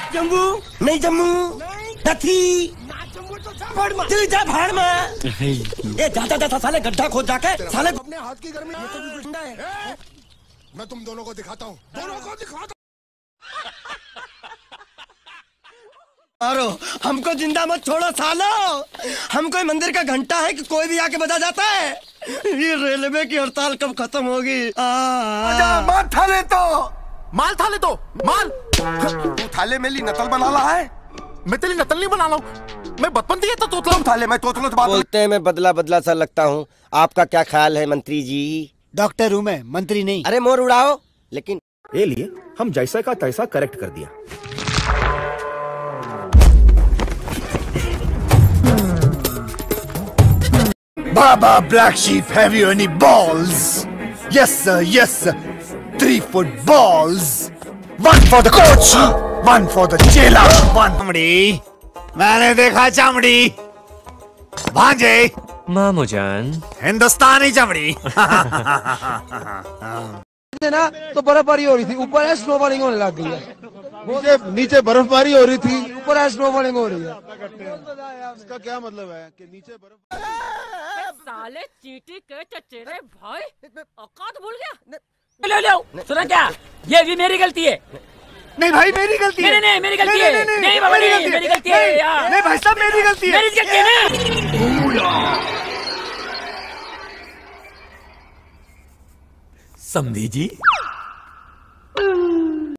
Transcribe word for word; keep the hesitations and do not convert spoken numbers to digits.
जम्मू नहीं, जम्मू नहीं, तू जा भाड़ में। ये जाता जाता साले गड्ढा खोद जाके साले अपने हाथ की गर्मी। ये तो भी ठंडा है। मैं तुम दोनों को दिखाता हूँ, दोनों को दिखाता मारो, हमको जिंदा मत छोड़ो सालो। हम कोई मंदिर का घंटा है कि कोई भी आके बजा जाता है। ये रेलवे की हड़ताल कब खत्म होगी? माल थाले तो माल थाले तो माल तू थाले में ली नतल बना रहा है। मैं तेरी नतल नहीं बना रहा हूँ, मैं बचपन दिया था तोतला थाले में। तोतला तो बात बोलते हैं, मैं बदला बदला सा लगता हूँ। आपका क्या ख्याल है मंत्री जी? डॉक्टर हूँ मैं, मंत्री नहीं। अरे मोर उड़ाओ, लेकिन ये लिए हम जैसा का तैसा करेक्ट कर दिया। Baba Black Sheep, have you any balls? Yes sir, yes sir. Three foot balls. One for the coach, one for the chela. One. चामड़ी, मैंने देखा चामड़ी। भांजे। मामूजान। हिंदुस्तानी चामड़ी। ना तो बर्फबारी हो रही थी, ऊपर है स्नोबॉलिंग होने लग गई है। नीचे नीचे बर्फबारी हो रही थी, ऊपर है स्नोबॉलिंग हो रही है। इसका क्या मतलब है कि नीचे बर्फ। साले चींटी के चचेरे भाई, औकात भूल गया। ले लो, सुना क्या? ये भी मेरी गलती है। नहीं भाई मेरी गलती है। नहीं नहीं मेरी गलती है। नहीं बाबा नहीं, मेरी गलती है यार। नहीं भाई साहब मेरी गलती है। मेरी गलती है ना। समधी जी